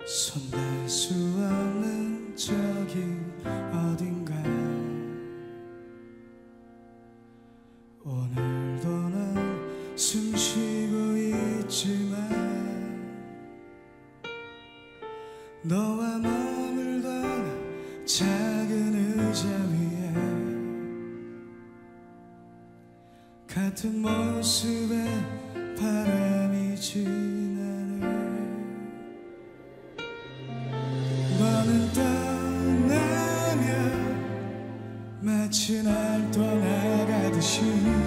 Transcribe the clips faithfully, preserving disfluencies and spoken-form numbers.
손댈 수 없는 저기 어딘가 오늘도 난 숨쉬고 있지만 너와 머물던 작은 의자 위에 같은 모습에 바람이 지나네. 너는 떠나면 마치 날 떠나가듯이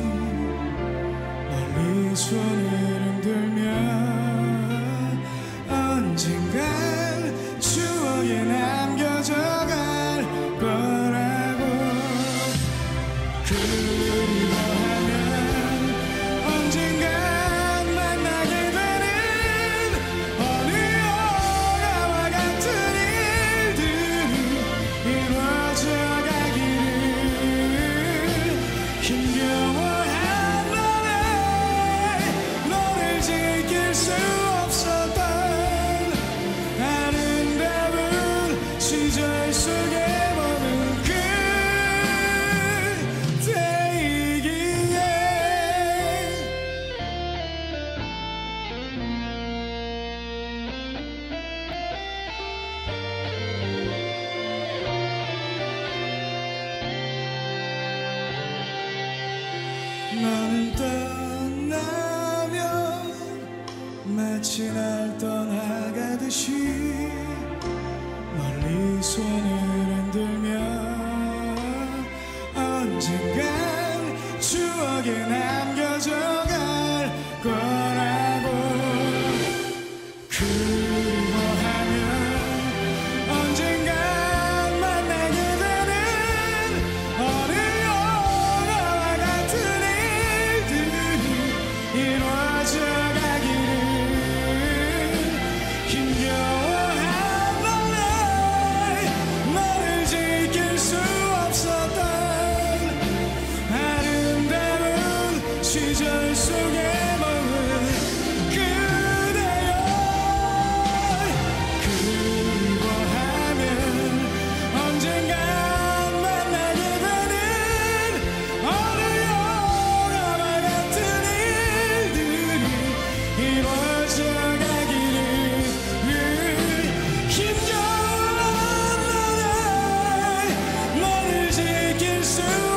멀리 손을 흔들면 언젠간 추억에 남겨져갈 거라고. 그리워하면 언젠간 만나게 되는 어느 영화와 같은 일들이 이루어져 가기를. 힘겨워한 너네 너를 지킬 수 없었던 아름다운 시절 속에 머문 그대이기에 너는 떠나면 마치 날 떠나가듯이 멀리 손을 흔들며 언젠간 추억에 남겨져갈 거라고. 그리워하면 언젠간 만나게 되는 어느 영화와 같은 일들이 이루어져 가기를. 힘겨워한 너네 너를 지킬 수 없었던 아름다운 시절 속에 머문 그대여. 그리워하면 언젠간 만나게 되는 어느 영화와 같은 일들이 이루어져 가기를. 힘겨운 너네 너를 지킬 수